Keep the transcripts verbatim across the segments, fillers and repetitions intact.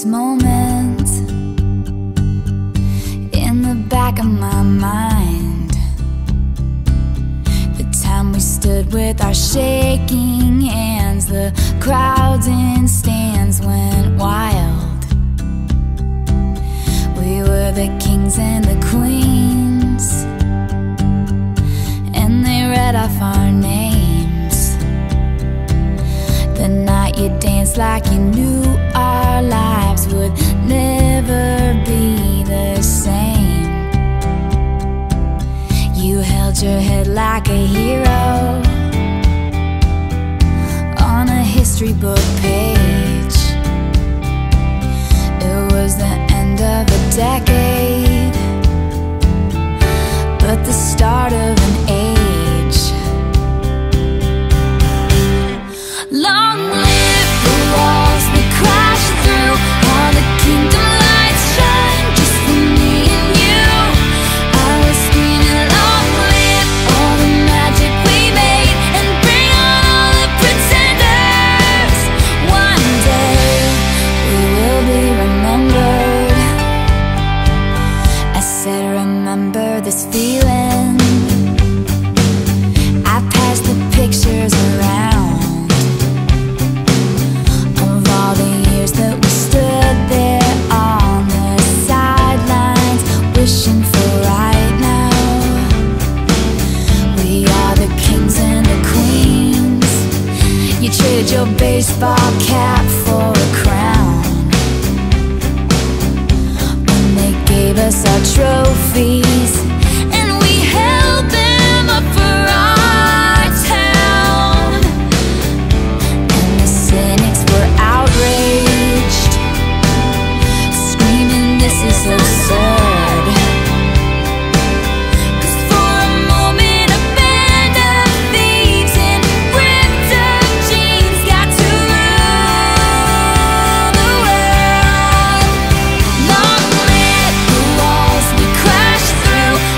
this moment in the back of my mind. The time we stood with our shaking hands, the crowds in stands went wild. We were the kings and the queens, and they read off our names. The night you danced like you knew our lives would never be the same. You held your head like a hero on a history book page. It was the end of a decade, but the start of an age. Long live the walls we crashed through, all the kingdom lights shine just for me and you. I was screaming, long live all the magic we made, and bring on all the pretenders. One day we will be remembered. I said, remember this feeling. I passed the pictures around of all the years that we stood there on the sidelines, wishing for right now. We are the kings and the queens. You traded your baseball cap for a crown when they gave us our trophies, and we held them up for our town. And the cynics were outraged, screaming, this is absurd. 'Cause for a moment a band of thieves in ripped up jeans got to rule the world. Long live the walls we crashed through,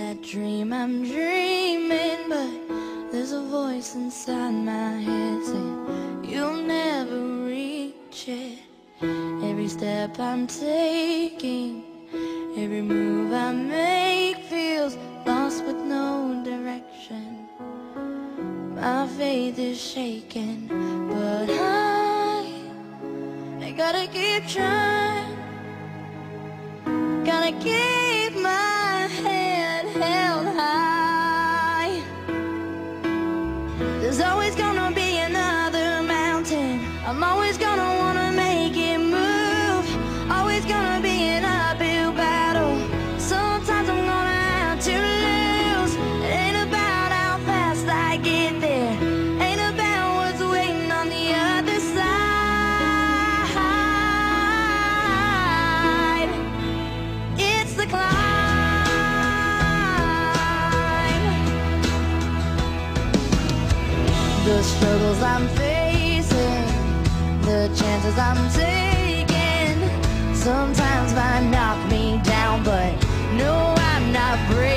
that dream I'm dreaming, but there's a voice inside my head saying you'll never reach it. Every step I'm taking, every move I make feels lost with no direction. My faith is shaken, but I, I gotta keep trying. Gotta keep my head held high. There's always gonna be another mountain. I'm always gonna wanna make it move. Always gonna be an uphill battle. Sometimes I'm gonna have to lose. It ain't about how fast I get there, ain't about what's waiting on the other side. It's the climb. The struggles I'm facing, the chances I'm taking, sometimes might knock me down, but no, I'm not breaking.